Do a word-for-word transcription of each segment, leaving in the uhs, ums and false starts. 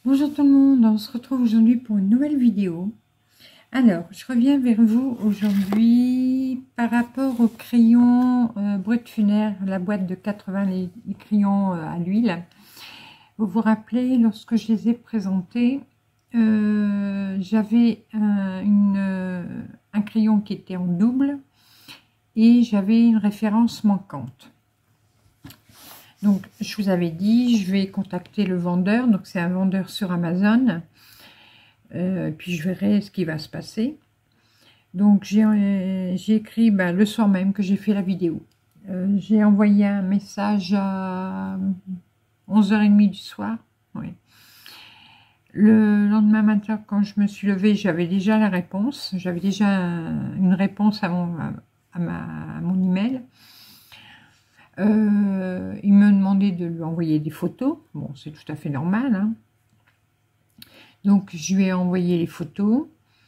Bonjour tout le monde, on se retrouve aujourd'hui pour une nouvelle vidéo. Alors, je reviens vers vous aujourd'hui par rapport au crayon euh, Brut Funaire, la boîte de quatre-vingts, les, les crayons euh, à l'huile. Vous vous rappelez, lorsque je les ai présentés, euh, j'avais un, une, euh, un crayon qui était en double et j'avais une référence manquante. Donc, je vous avais dit, je vais contacter le vendeur. Donc, c'est un vendeur sur Amazon. Euh, puis, je verrai ce qui va se passer. Donc, j'ai euh, écrit ben, le soir même que j'ai fait la vidéo. Euh, j'ai envoyé un message à onze heures trente du soir. Oui. Le lendemain matin, quand je me suis levée, j'avais déjà la réponse. J'avais déjà un, une réponse à mon, à, à ma, à mon email. Euh, il me demandait de lui envoyer des photos. Bon, c'est tout à fait normal. Hein. Donc, je lui ai envoyé les photos.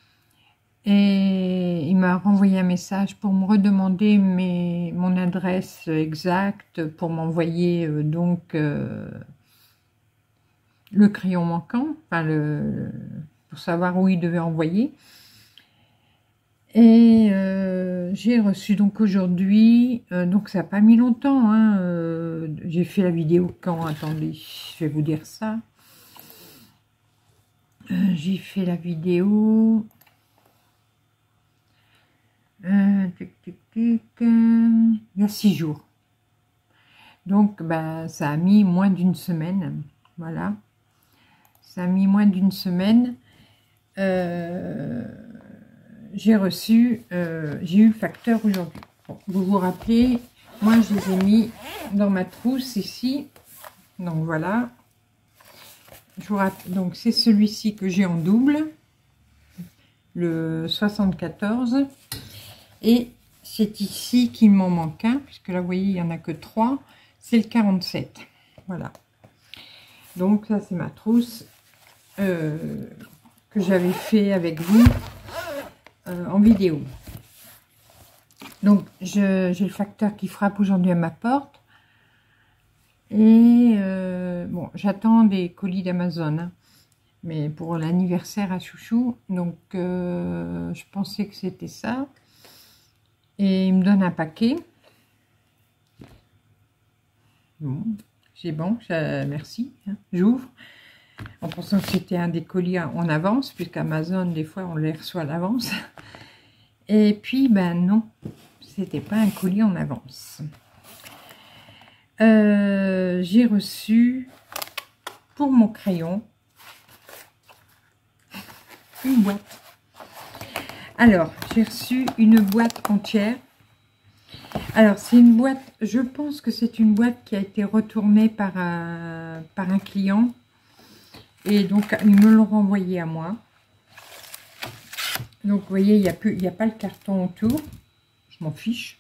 Et il m'a renvoyé un message pour me redemander mes, mon adresse exacte pour m'envoyer euh, donc euh, le crayon manquant, enfin le, pour savoir où il devait envoyer. Et euh, j'ai reçu donc aujourd'hui, euh, donc ça n'a pas mis longtemps, hein, euh, j'ai fait la vidéo quand, attendez, je vais vous dire ça. Euh, j'ai fait la vidéo, euh, tic, tic, tic, euh, il y a six jours. Donc ben, ça a mis moins d'une semaine, voilà. Ça a mis moins d'une semaine. Euh, j'ai reçu, euh, j'ai eu le facteur aujourd'hui. Bon, vous vous rappelez, moi je les ai mis dans ma trousse ici. Donc voilà. Je vous rappelle, donc c'est celui-ci que j'ai en double, le soixante-quatorze. Et c'est ici qu'il m'en manque un, puisque là vous voyez, il n'y en a que trois. C'est le quarante-sept. Voilà. Donc ça c'est ma trousse euh, que j'avais fait avec vous. Euh, en vidéo. Donc j'ai le facteur qui frappe aujourd'hui à ma porte et euh, bon, j'attends des colis d'Amazon, hein, mais pour l'anniversaire à Chouchou, donc euh, je pensais que c'était ça, et il me donne un paquet. Bon, c'est bon, ça, merci, hein, j'ouvre en pensant que c'était un des colis en avance, puisqu'Amazon des fois on les reçoit à l'avance. Et puis, ben non, c'était pas un colis en avance. Euh, j'ai reçu pour mon crayon une boîte. Alors, j'ai reçu une boîte entière. Alors, c'est une boîte, je pense que c'est une boîte qui a été retournée par un, par un client. Et donc, ils me l'ont renvoyée à moi. Donc, vous voyez, il n'y a, plus, il n'y a pas le carton autour. Je m'en fiche.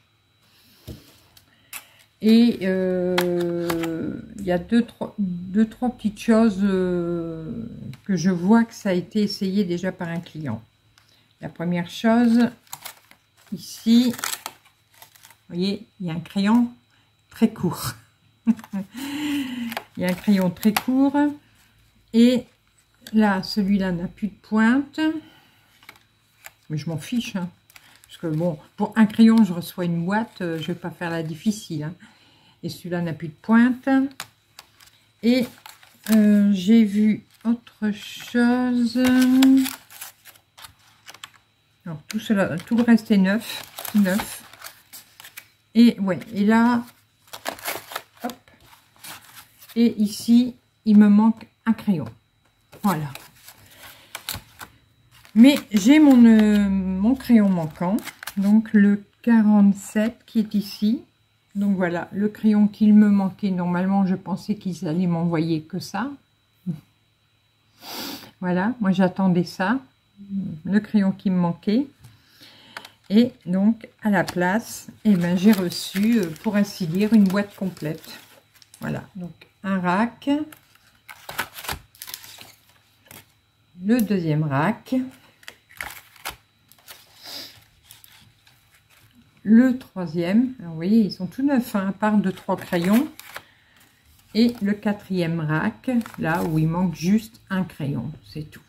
Et euh, il y a deux trois, deux, trois petites choses euh, que je vois que ça a été essayé déjà par un client. La première chose, ici, vous voyez, il y a un crayon très court. Il y a un crayon très court. Et là, celui-là n'a plus de pointe. Mais je m'en fiche, hein, parce que bon, pour un crayon, je reçois une boîte, euh, je ne vais pas faire la difficile. Hein. Et celui-là n'a plus de pointe. Et euh, j'ai vu autre chose. Alors, tout cela, tout le reste est neuf, tout neuf. Et ouais, et là, hop. Et ici, il me manque un crayon. Voilà. Mais j'ai mon, euh, mon crayon manquant, donc le quarante-sept qui est ici. Donc voilà, le crayon qu'il me manquait. Normalement, je pensais qu'ils allaient m'envoyer que ça. Voilà, moi j'attendais ça, le crayon qui me manquait. Et donc, à la place, eh ben, j'ai reçu, euh, pour ainsi dire, une boîte complète. Voilà, donc un rack. Le deuxième rack. Le troisième, alors vous voyez, ils sont tout neufs, hein, à part deux, trois crayons. Et le quatrième rack, là où il manque juste un crayon, c'est tout.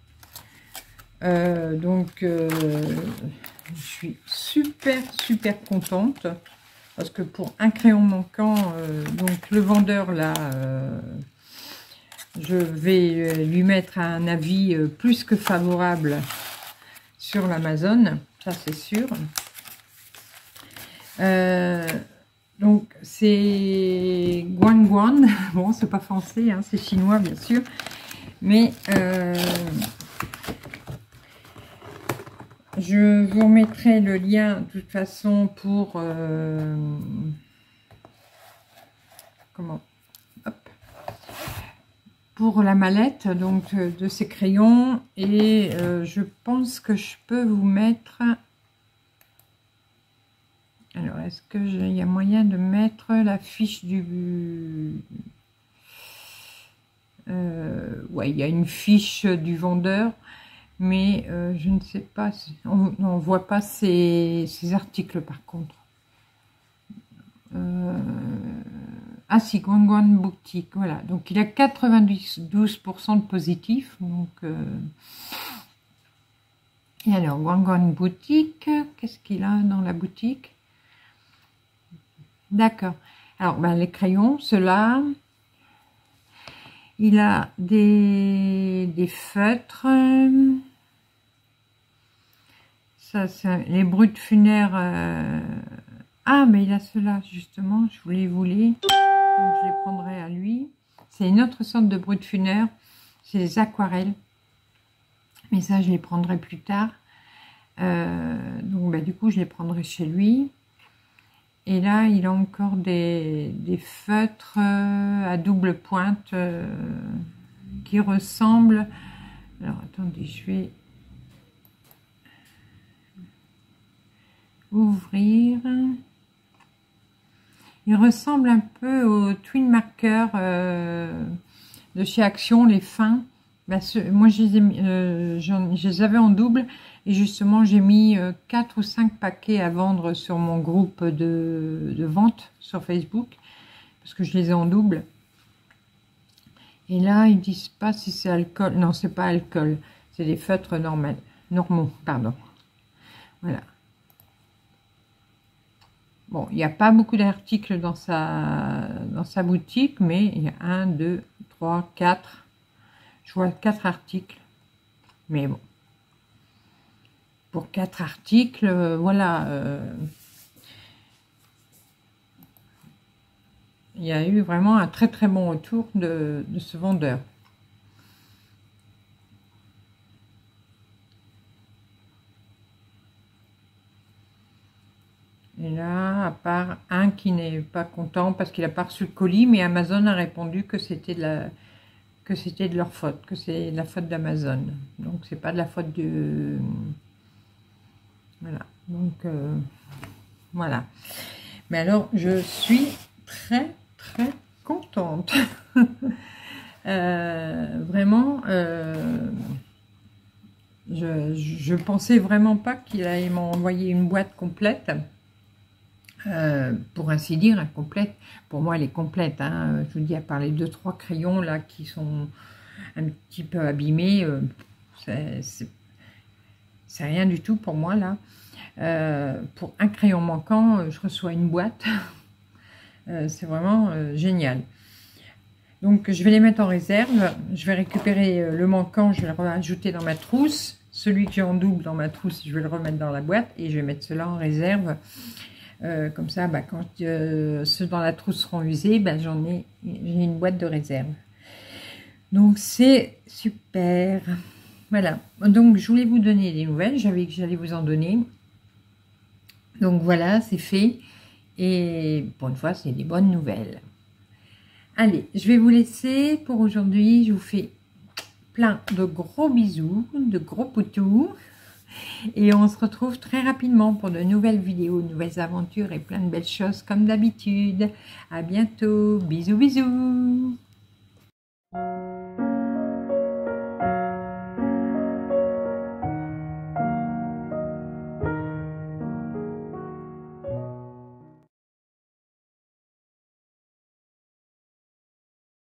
Euh, donc, euh, je suis super, super contente. Parce que pour un crayon manquant, euh, donc le vendeur, là, euh, je vais lui mettre un avis euh, plus que favorable sur l'Amazon. Ça, c'est sûr. Euh, donc, c'est Guan Guan. Bon, c'est pas français, hein, c'est chinois, bien sûr. Mais... Euh, je vous remettrai le lien de toute façon pour euh, comment hop, pour la mallette donc de ces crayons et euh, je pense que je peux vous mettre. Alors est-ce que il y a moyen de mettre la fiche du euh, ouais, il y a une fiche du vendeur. Mais euh, je ne sais pas, si, on ne voit pas ces, ces articles par contre. Euh, ah si, Guan Guan Boutique, voilà. Donc il a quatre-vingt-douze pour cent de positif. Donc, euh, et alors, Guan Guan Boutique, qu'est-ce qu'il a dans la boutique? D'accord. Alors, ben, les crayons, ceux-là. Il a des, des feutres. Ça, c'est les Brutfuner. Euh... Ah, mais il a cela justement. Je vous les voulais. Donc, je les prendrai à lui. C'est une autre sorte de Brutfuner. C'est les aquarelles. Mais ça, je les prendrai plus tard. Euh... Donc, bah, du coup, je les prendrai chez lui. Et là, il a encore des, des feutres à double pointe euh, qui ressemblent. Alors, attendez, je vais ouvrir. Il ressemble un peu aux Twin Marker euh, de chez Action, les fins. Ben, ce, moi, je les, ai, euh, je les avais en double. Et justement, j'ai mis euh, quatre ou cinq paquets à vendre sur mon groupe de, de vente sur Facebook. Parce que je les ai en double. Et là, ils disent pas si c'est alcool. Non, c'est pas alcool. C'est des feutres normaux. Normaux, pardon. Voilà. Bon, il n'y a pas beaucoup d'articles dans sa, dans sa boutique, mais il y a un, deux, trois, quatre. Je vois quatre articles. Mais bon. Pour quatre articles, euh, voilà. Euh, il y a eu vraiment un très très bon retour de, de ce vendeur. Et là, à part un qui n'est pas content parce qu'il n'a pas reçu le colis, mais Amazon a répondu que c'était de la, que c'était de leur faute, que c'est de la faute d'Amazon. Donc c'est pas de la faute de, voilà. Donc euh, voilà. Mais alors, je suis très très contente. euh, vraiment. Euh, je, je pensais vraiment pas qu'il allait m'envoyer une boîte complète. Euh, pour ainsi dire, incomplète. Pour moi, elle est complète. Hein. Je vous dis, à part les deux trois crayons là qui sont un petit peu abîmés, euh, c'est rien du tout pour moi là. Euh, pour un crayon manquant, je reçois une boîte. euh, c'est vraiment euh, génial. Donc, je vais les mettre en réserve. Je vais récupérer le manquant, je vais le rajouter dans ma trousse. Celui que j'ai en double dans ma trousse, je vais le remettre dans la boîte et je vais mettre cela en réserve. Euh, comme ça, bah, quand euh, ceux dans la trousse seront usés, bah, j'en ai, j'ai une boîte de réserve. Donc c'est super. Voilà. Donc je voulais vous donner des nouvelles. J'avais que j'allais vous en donner. Donc voilà, c'est fait. Et pour une fois, c'est des bonnes nouvelles. Allez, je vais vous laisser pour aujourd'hui. Je vous fais plein de gros bisous, de gros poutous. Et on se retrouve très rapidement pour de nouvelles vidéos, de nouvelles aventures et plein de belles choses comme d'habitude. À bientôt. Bisous, bisous.